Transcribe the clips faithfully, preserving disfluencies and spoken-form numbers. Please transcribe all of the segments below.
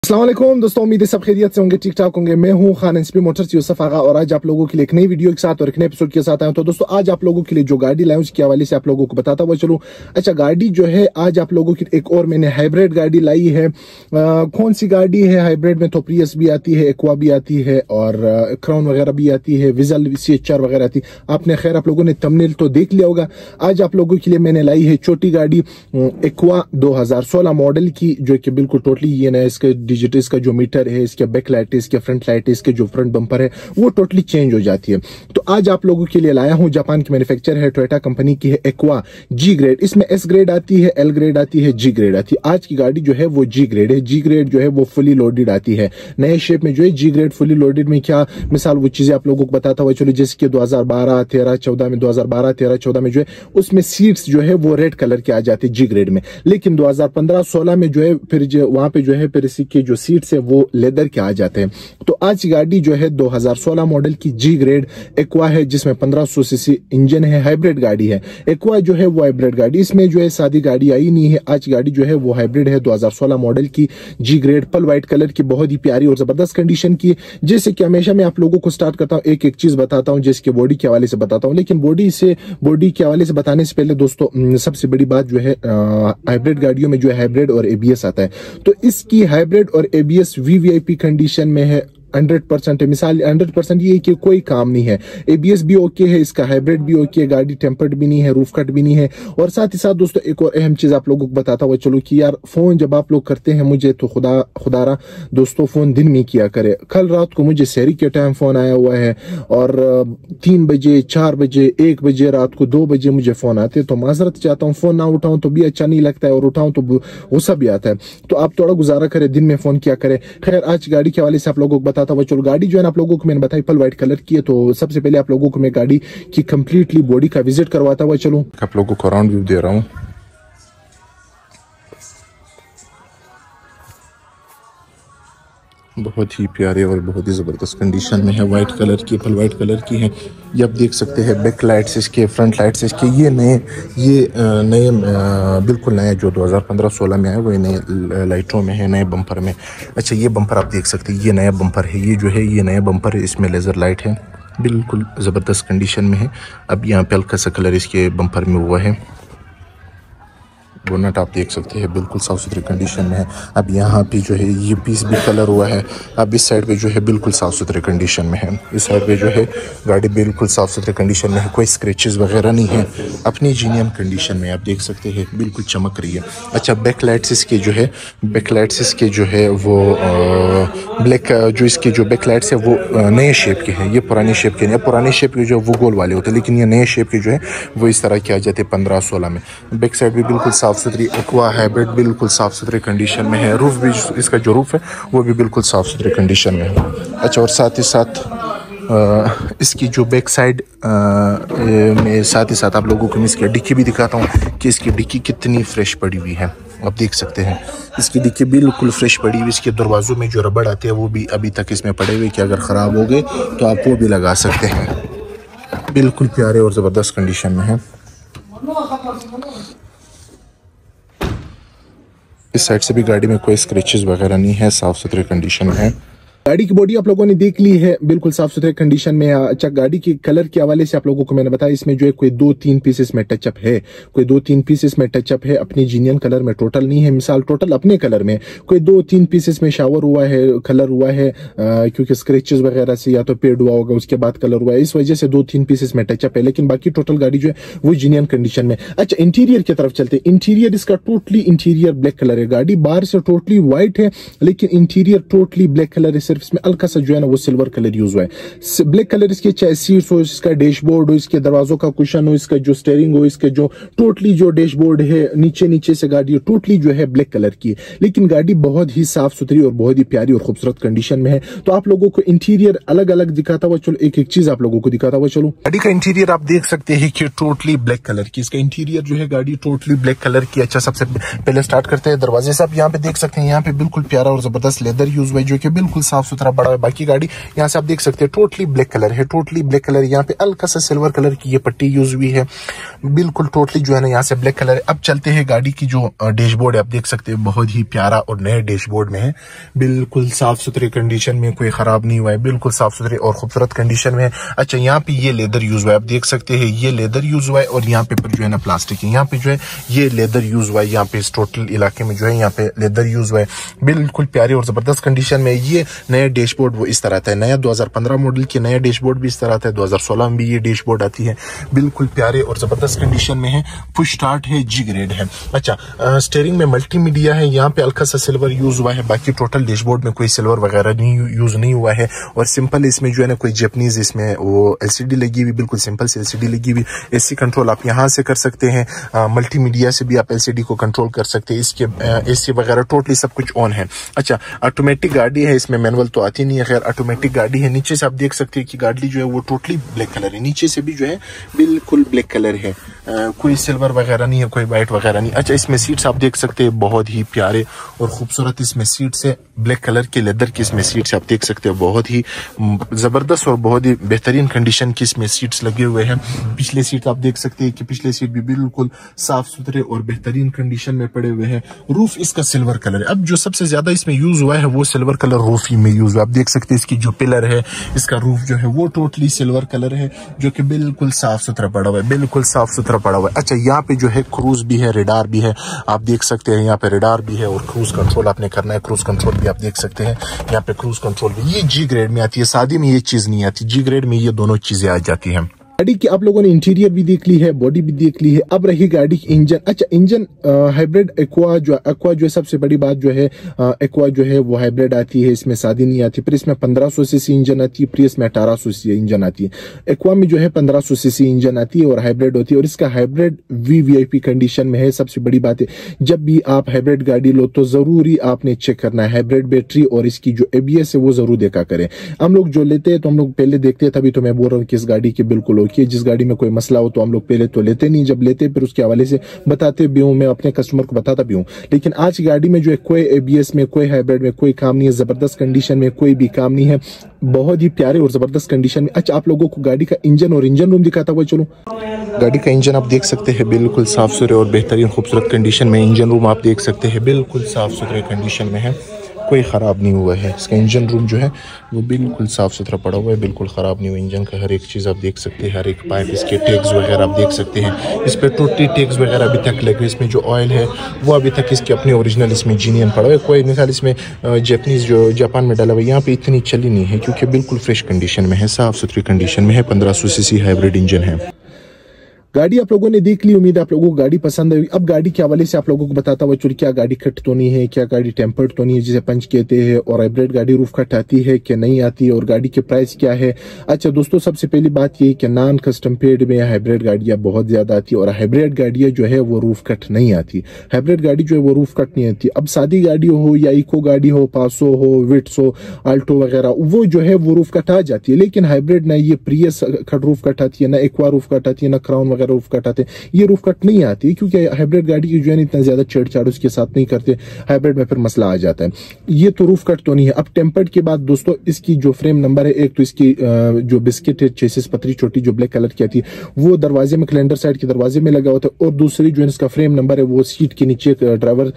अस्सलाम वालेकुम दोस्तों, उम्मीद है सब खैरियत से होंगे, ठीक ठाक होंगे। मैं हूं खान एनसीपी मोटर्स यूसुफ आगा और आज आप लोगों के लिए एक नई वीडियो के साथ और एक नए एपिसोड के साथ आया हूं। तो दोस्तों आज आप लोगों के लिए जो गाड़ी लाया उसके हवाले से आप लोगों को बताता हुआ चलूं। अच्छा, गाड़ी जो है आज आप लोगों की एक और मैंने हाइब्रिड गाड़ी लाई है। आ, कौन सी गाड़ी है हाइब्रिड में? तो प्रियस भी आती है, एक्वा भी आती है और क्राउन वगैरह भी आती है, विजल सी एच आर वगैरह आती है। आपने खैर आप लोगों ने थंबनेल तो देख लिया होगा। आज आप लोगों के लिए मैंने लाई है छोटी गाड़ी एक्वा दो हजार सोलह मॉडल की, जो कि बिल्कुल टोटली ये ना इसके डिजिटल इसका जो मीटर है, इसके बैक लाइट है, इसके फ्रंट लाइट है, इसके जो फ्रंट बम्पर है वो टोटली चेंज हो जाती है। तो आज आप लोगों के लिए लाया हूं, जापान की मैन्युफैक्चर है, टोयोटा कंपनी की है, एक्वा जी ग्रेड। इसमें एस ग्रेड आती है, एल ग्रेड आती है, जी ग्रेड आती है। आज की गाड़ी जो है वो जी ग्रेड है। जी ग्रेड जो है वो फुली लोडेड आती है नए शेप में। जो है जी ग्रेड फुली लोडेड में क्या मिसाल वो चीजें आप लोगों को बताता हुआ चलो, जैसे कि दो हजार बारह तेरह चौदह में दो हजार बारह तेरह चौदह में जो है उसमें सीट्स जो है वो रेड कलर के आ जाते जी ग्रेड में। लेकिन दो हजार पंद्रह सोलह में जो है फिर जो वहां पे जो है फिर इसी के जो सीट्स है वो लेदर के आ जाते हैं। तो आज गाड़ी जो है दो हजार सोलह मॉडल की जी ग्रेड एक्वा है, जिसमें पंद्रह सौ सीसी इंजन है, हाइब्रिड गाड़ी है। एक्वा जो है वो हाइब्रिड गाड़ी, इसमें जो है सादी गाड़ी आई नहीं है। आज गाड़ी जो है वो हाइब्रिड है, दो हजार सोलह मॉडल की G grade, pearl white colour की, बहुत ही प्यारी और जबरदस्त कंडीशन की। जैसे कि हमेशा मैं आप लोगों को स्टार्ट करता हूँ एक एक चीज बताता हूँ, जिसके बॉडी के हवाले से बताता हूँ। लेकिन बॉडी से बॉडी के हवाले से बताने से पहले दोस्तों सबसे बड़ी बात जो है हाइब्रिड गाड़ियों में जो है हाइब्रिड और एबीएस आता है। तो इसकी हाइब्रिड और एबीएस वीवीआईपी कंडीशन में है, हंड्रेड परसेंट है। मिसाल हंड्रेड परसेंट ये कि कोई काम नहीं है। एबीएस भी ओके है, इसका हाइब्रिड भी ओके है, गाड़ी टेम्पर्ड भी नहीं है, रूफ कट भी नहीं है। और साथ ही साथ दोस्तों एक और अहम चीज आप लोगों को बताता हुआ चलो कि यार फोन जब आप लोग करते हैं मुझे, तो खुदा खुदारा दोस्तों फोन दिन में किया करे। कल रात को मुझे शहरी के टाइम फोन आया हुआ है और तीन बजे चार बजे एक बजे रात को दो बजे मुझे फोन आते, तो माजरत चाहता हूँ। फोन ना उठाऊं तो भी अच्छा नहीं लगता है और उठाऊं तो गुस्सा भी आता है। तो आप थोड़ा गुजारा करें, दिन में फोन किया करें। खैर आज गाड़ी के हवाले से आप लोगों को बताता हुआ चलो। गाड़ी जो है आप लोगों को मैंने बताई पल व्हाइट कलर की है। तो सबसे पहले आप लोगों को मैं गाड़ी की कंप्लीटली बॉडी का विजिट करवाता हुआ चलूं। आप लोगों को राउंड व्यू दे रहा हूं। बहुत ही प्यारे और बहुत ही ज़बरदस्त कंडीशन में है, वाइट कलर की, पल वाइट कलर की है। ये आप देख सकते हैं बैक लाइट्स इसके, फ्रंट लाइट्स इसके, ये नए ये नए बिल्कुल नए जो दो हज़ार पंद्रह सोलह में आए वो नए लाइटों में है, नए बम्पर में। अच्छा, ये बम्पर आप देख सकते हैं, ये नया बम्पर है। ये जो है ये नया बम्पर है, इसमें लेज़र लाइट है, बिल्कुल ज़बरदस्त कंडीशन में है। अब यहाँ पे हल्का सा कलर इसके बम्पर में हुआ है। बोनट आप देख सकते हैं बिल्कुल साफ़ सुथरी कंडीशन में है। अब यहाँ पे जो है ये पीस भी कलर हुआ है। अब इस साइड पे जो है बिल्कुल साफ़ सुथरे कंडीशन में है। इस साइड पे जो है गाड़ी बिल्कुल साफ़ सुथरे कंडीशन में है, कोई स्क्रैचेस वगैरह नहीं है, अपनी जीनियम कंडीशन में आप देख सकते हैं, बिल्कुल चमक रही है। अच्छा, बैक लाइट्स इसके जो है बैक लाइट्स इसके जो है वो ब्लैक, जो इसके जो बैक लाइट्स है वो नए शेप के हैं, ये पुराने शेप के नहीं। पुराने शेप के जो वो गोल वाले होते हैं, लेकिन ये नए शेप के जो है वो इस तरह के आ जाते हैं पंद्रह सोलह में। बैक साइड भी बिल्कुल साफ़ सुथरी एक्वा हाइब्रिड, बिल्कुल साफ सुथरे कंडीशन में है। रूफ भी इसका जो रूफ है वो भी बिल्कुल साफ सुथरे कंडीशन में है। अच्छा, और साथ ही साथ आ, इसकी जो बैक साइड में साथ ही साथ आप लोगों को मैं इसकी डिक्की भी दिखाता हूँ कि इसकी डिक्की कितनी फ्रेश पड़ी हुई है। आप देख सकते हैं इसकी डिक्की बिल्कुल फ्रेश पड़ी हुई। इसके दरवाज़ों में जो रबड़ आते हैं वो भी अभी तक इसमें पड़े हुए कि अगर ख़राब हो गए तो आप वो भी लगा सकते हैं। बिल्कुल प्यारे और ज़बरदस्त कंडीशन में है। इस साइड से भी गाड़ी में कोई स्क्रैचेस वगैरह नहीं है, साफ सुथरे कंडीशन में है। गाड़ी की बॉडी आप लोगों ने देख ली है, बिल्कुल साफ सुथरे कंडीशन में। अच्छा, गाड़ी की कलर के हवाले से आप लोगों को मैंने बताया, इसमें जो है कोई दो तीन पीसेस में टचअप है, कोई दो तीन पीसेस में टचअप है, अपनी जीनियन कलर में टोटल नहीं है। मिसाल टोटल अपने कलर में कोई दो तीन पीसेस में शावर हुआ है, कलर हुआ है, आ, क्योंकि स्क्रैचेस वगैरह से या तो पेड हुआ होगा उसके बाद कलर हुआ है, इस वजह से दो तीन पीसेस में टचअप है। लेकिन बाकी टोटल गाड़ी जो है वो जीनियन कंडीशन में। अच्छा, इंटीरियर की तरफ चलते हैं। इंटीरियर इसका टोटली इंटीरियर ब्लैक कलर है। गाड़ी बाहर से टोटली व्हाइट है लेकिन इंटीरियर टोटली ब्लैक कलर है। सिर्फ इसमें हल्का सा जो है ना वो सिल्वर कलर यूज हुआ है। ब्लैक कलर इसके चाहे सीट्स हो, इसका डैशबोर्ड हो, इसके दरवाजों का कुशन हो, इसका जो स्टीयरिंग हो, इसके जो टोटली जो डैशबोर्ड है नीचे नीचे से गाड़ी टोटली जो है ब्लैक कलर की है। लेकिन गाड़ी बहुत ही साफ सुथरी और बहुत ही प्यारी और खूबसूरत कंडीशन में है। तो आप लोगों को इंटीरियर अलग अलग दिखाता हुआ चलो, एक एक चीज आप लोगों को दिखाता हुआ चलो। गाड़ी का इंटीरियर आप देख सकते हैं कि टोटली ब्लैक कलर की, इसका इंटीरियर जो है गाड़ी टोटली ब्लैक कलर की। अच्छा, सबसे पहले स्टार्ट करते हैं दरवाजे से। आप यहाँ पे देख सकते हैं, यहाँ पे बिल्कुल प्यारा और जबरदस्त लेदर यूज हुआ है, जो कि बिल्कुल साफ साफ सुथरा पड़ा हुआ है। बाकी गाड़ी यहाँ से आप देख सकते हैं टोटली ब्लैक कलर है, टोटली ब्लैक कलर। यहाँ पे हल्का सा सिल्वर कलर की ये पट्टी यूज हुई है, बिल्कुल टोटली जो है ना यहाँ से ब्लैक कलर है। अब चलते हैं गाड़ी की जो डैशबोर्ड है, आप देख सकते हैं बहुत ही प्यारा और नए डैशबोर्ड में है, बिल्कुल साफ सुथरे कंडीशन में, कोई खराब नहीं हुआ है, बिल्कुल साफ सुथरे और खूबसूरत कंडीशन में है। अच्छा, यहाँ पे ये लेदर यूज हुआ है, आप देख सकते हैं ये लेदर यूज हुआ है और यहाँ पे पर जो है ना प्लास्टिक है, यहाँ पे जो है ये लेदर यूज हुआ है। यहाँ पे इस टोटल इलाके में जो है यहाँ पे लेदर यूज हुआ है, बिल्कुल प्यारी और जबरदस्त कंडीशन में। ये नया डैशबोर्ड वो इस तरह आता है, नया दो हजार पंद्रह मॉडल की नया डैशबोर्ड भी इस तरह आता है, दो हजार सोलह में भी ये डैशबोर्ड आती है, बिल्कुल प्यारे और जबरदस्त कंडीशन में है। पुश स्टार्ट है, जी ग्रेड है। अच्छा, स्टीयरिंग में मल्टीमीडिया है, यहाँ पे हल्का सा सिल्वर यूज हुआ है, बाकी टोटल डैशबोर्ड में कोई सिल्वर वगैरह नहीं यूज नहीं हुआ है। और सिंपल इसमें जो है ना कोई जापानीज इसमें वो एलसीडी लगी हुई, बिल्कुल सिंपल सी एलसीडी लगी हुई। एसी कंट्रोल आप यहाँ से कर सकते हैं, मल्टीमीडिया से भी आप एलसीडी को कंट्रोल कर सकते हैं। इसके एसी वगैरह टोटली सब कुछ ऑन है। अच्छा, ऑटोमेटिक गाड़ी है, इसमें मैनुअल तो आती नहीं है, खैर ऑटोमेटिक गाड़ी है। नीचे से आप देख सकते हैं कि गाड़ी जो है वो टोटली ब्लैक कलर है, नीचे से भी जो है बिल्कुल ब्लैक कलर है, आ, कोई सिल्वर वगैरह नहीं है, कोई व्हाइट वगैरह नहीं। अच्छा, इसमें सीट्स आप देख सकते हैं बहुत ही प्यारे और खूबसूरत इसमें सीट्स है, ब्लैक कलर के लेदर की इसमें सीट्स आप देख सकते हैं, बहुत ही जबरदस्त और बहुत ही बेहतरीन कंडीशन की इसमें सीट्स लगे हुए हैं। पिछले सीट आप देख सकते हैं कि पिछले सीट भी बिल्कुल साफ सुथरे और बेहतरीन कंडीशन में पड़े हुए हैं। रूफ इसका सिल्वर कलर है, अब जो सबसे ज्यादा इसमें यूज हुआ है वो सिल्वर कलर रूफ ही में यूज हुआ। आप देख सकते हैं इसकी जो पिलर है, इसका रूफ जो है वो टोटली सिल्वर कलर है, जो कि बिल्कुल साफ सुथरा पड़ा हुआ है, बिल्कुल साफ सुथरा पड़ा हुआ है। अच्छा, यहाँ पे जो है क्रूज भी है, रेडार भी है, आप देख सकते हैं यहाँ पे रेडार भी है और क्रूज कंट्रोल आपने करना है, क्रूज कंट्रोल भी आप देख सकते हैं यहाँ पे क्रूज कंट्रोल भी। ये जी ग्रेड में आती है, शादी में ये चीज नहीं आती, जी ग्रेड में ये दोनों चीजें आ जाती हैं। गाड़ी की आप लोगों ने इंटीरियर भी देख ली है, बॉडी भी देख ली है, अब रही गाड़ी की इंजन। अच्छा, इंजन हाइब्रिड एक्वा जो एक्वा जो है सबसे बड़ी बात जो है एक्वा जो है वो हाइब्रिड आती है, इसमें शादी नहीं आती। फिर इसमें पंद्रह सौ सीसी इंजन आती है, प्रियस में अठारह सौ सीसी इंजन आती है। एक्वा में जो है पंद्रह सौ सीसी इंजन आती है और हाइब्रिड होती है, और इसका hybrid V V I P condition में है। सबसे बड़ी बात है, जब भी आप हाइब्रिड गाड़ी लो तो जरूरी आपने चेक करना है हाइब्रिड बैटरी और इसकी जो एबीएस है वो जरूर देखा करें। हम लोग जो लेते हैं तो हम लोग पहले देखते हैं, तभी तो मैं बोल रहा हूँ कि इस गाड़ी की बिल्कुल हो कि जिस गाड़ी में कोई मसला हो तो हम लोग पहले तो लेते नहीं, जब लेते फिर उसके हवाले से बताते भी हूँ, मैं अपने कस्टमर को बताता भी हूँ। लेकिन आज की गाड़ी में जो है कोई एबीएस में, कोई हाइब्रिड में कोई काम नहीं है, जबरदस्त कंडीशन में कोई भी काम नहीं है, बहुत ही प्यारे और जबरदस्त कंडीशन में। अच्छा, आप लोगों को गाड़ी का इंजन और इंजन रूम दिखाता हुआ चलो। गाड़ी का इंजन आप देख सकते हैं बिल्कुल साफ सुथरे और बेहतरीन खूबसूरत कंडीशन में। इंजन रूम आप देख सकते हैं बिल्कुल साफ सुथरे कंडीशन में है, कोई ख़राब नहीं हुआ है। इसका इंजन रूम जो है वो बिल्कुल साफ सुथरा पड़ा हुआ है, बिल्कुल ख़राब नहीं हुआ। इंजन का हर एक चीज़ आप देख सकते हैं, हर एक पाइप, इसके टैग्स वगैरह आप देख सकते हैं। इस पर टोटली टैग्स वगैरह अभी तक लगे, इसमें जो ऑयल है वो अभी तक इसकी अपनी ओरिजिनल इसमें जीनियन पड़ा हुआ है। कोई मिसाल इसमें जापानीज जो जापान में डाला हुआ है, यहाँ पे इतनी चली नहीं है क्योंकि बिल्कुल फ्रेश कंडीशन में है, साफ़ सुथरी कंडीशन में है। पंद्रह सौ सी सी हाइब्रिड इंजन है। गाड़ी आप लोगों ने देख ली, उम्मीद है आप लोगों को गाड़ी पसंद आई। अब गाड़ी के हवाले से आप लोगों को बताता हुआ चलो, क्या गाड़ी कट तो नहीं है, क्या गाड़ी टेम्पर्ड तो नहीं है जिसे पंच कहते हैं, और हाइब्रिड गाड़ी रूफ कट आती है कि नहीं आती है, और गाड़ी के प्राइस क्या है। अच्छा दोस्तों, सबसे पहली बात ये कि नॉन कस्टम पेड में हाइब्रिड गाड़ियां बहुत ज्यादा आती है और हाइब्रिड गाड़ियां जो है वो रूफ कट नहीं आती। हाइब्रिड गाड़ी जो है वो रूफ कट नहीं आती। अब सादी गाड़ी हो या इको गाड़ी हो, पासो हो, विट्स हो, आल्टो वगैरह, वो जो है वो रूफ कट आ जाती है। लेकिन हाइब्रिड ना ये प्रियस कट रूफ कट आती है, ना एक्वा रूफ कट आती है, ना क्राउन रूफ कट आते हैं, ये रूफ कट नहीं आती क्योंकि हाइब्रिड गाड़ी की जो है इतना ज्यादा छेड़छाड़ उसके साथ नहीं करते, हाइब्रिड में फिर मसला आ जाता है। ये तो रूफ कट तो नहीं है। अब टेम्पर्ड के बाद दोस्तों, इसकी जो फ्रेम नंबर है, एक तो इसकी जो बिस्किट है, चेसिस पतरी छोटी जो ब्लैक कलर की आती है वो दरवाजे में, कैलेंडर साइड के दरवाजे में लगा होता है, और दूसरी जो है इसका फ्रेम नंबर है वो सीट के नीचे, ड्राइवर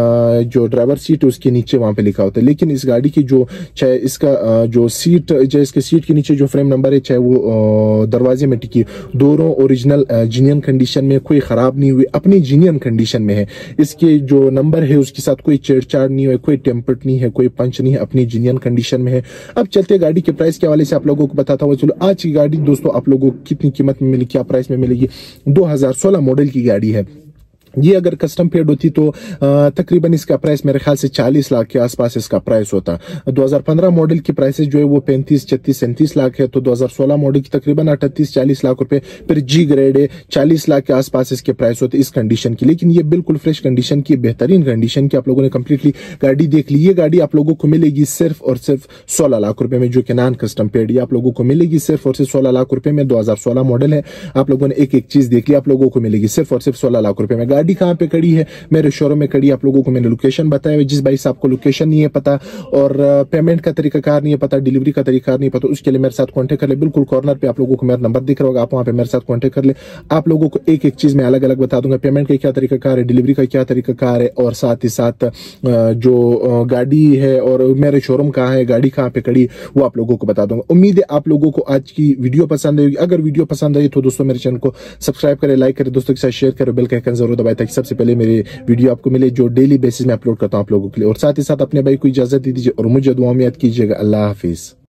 जो ड्राइवर सीट है उसके नीचे वहां पे लिखा होता है। लेकिन इस गाड़ी की जो चाहे इसका जो सीट, चाहे इसके सीट के नीचे जो फ्रेम नंबर है, चाहे वो दरवाजे में टिकी, दोनों ओरिजिनल जीनियन कंडीशन में, कोई खराब नहीं हुई, अपनी जीनियन कंडीशन में है। इसके जो नंबर है उसके साथ कोई छेड़छाड़ नहीं है, कोई टेम्पर्ड नहीं है, कोई पंच नहीं है, अपनी जीनियन कंडीशन में है। अब चलते गाड़ी के प्राइस के हवाले से आप लोगों को बताता हुआ चलो। आज की गाड़ी दोस्तों आप लोगों को कितनी कीमत में मिलेगी, क्या प्राइस में मिलेगी। दो हजार सोलह मॉडल की गाड़ी है ये। अगर कस्टम पेड होती तो तकरीबन इसका प्राइस मेरे ख्याल से चालीस लाख के आसपास इसका प्राइस होता। दो हजार पंद्रह मॉडल की प्राइसेस जो है वो पैंतीस छत्तीस सैंतीस लाख है, तो दो हजार सोलह मॉडल की तकरीबन अड़तीस चालीस लाख रुपए। फिर जी ग्रेड है, चालीस लाख के आसपास इसके प्राइस होते इस कंडीशन की। लेकिन ये बिल्कुल फ्रेश कंडीशन की, बेहतरीन कंडीशन की। आप लोगों ने कंप्लीटली गाड़ी देख ली। ये गाड़ी आप लोगों को मिलेगी सिर्फ और सिर्फ सोलह लाख रुपए में, जो कि नॉन कस्टम पेड। ये आप लोगों को मिलेगी सिर्फ और सिर्फ सोलह लाख रुपए में। दो हजार सोलह मॉडल है। आप लोगों ने एक एक चीज देख ली, आप लोगों को मिलेगी सिर्फ और सिर्फ सोलह लाख रुपए में। गाड़ी गाड़ी कहाँ पे खड़ी है, मेरे शोरूम में खड़ी। आप लोगों को मैंने लोकेशन बताया, जिस भाई साहब को लोकेशन नहीं है पता और पेमेंट का तरीकाकार नहीं है पता, डिलीवरी का तरीका नहीं पता, उसके लिए मेरे साथ कॉन्टेक्ट कर ले। बिल्कुल कॉर्नर पे आप लोगों को मेरा नंबर दिख रहा होगा, आप वहां पे मेरे साथ कॉन्टेक्ट कर ले। आप लोगों को एक एक चीज मैं अलग अलग बता दूंगा, पेमेंट का क्या तरीकाकार है, डिलीवरी का क्या तरीकाकार है, और साथ ही साथ जो गाड़ी है और मेरे शोरूम कहाँ है, गाड़ी कहाँ पे खड़ी, वो आप लोगों को बता दूंगा। उम्मीद है आप लोगों को आज की वीडियो पसंद आएगी। अगर वीडियो पसंद आई तो दोस्तों मेरे चैनल को सब्सक्राइब करें, लाइक करें, दोस्तों के साथ शेयर करें, बेल का आइकन जरूर दबाएं ताकि सबसे पहले मेरे वीडियो आपको मिले जो डेली बेसिस में अपलोड करता हूं आप लोगों के लिए। और साथ ही साथ अपने भाई को इजाजत दे दीजिए और मुझे दुआ में याद कीजिएगा। अल्लाह हाफिज।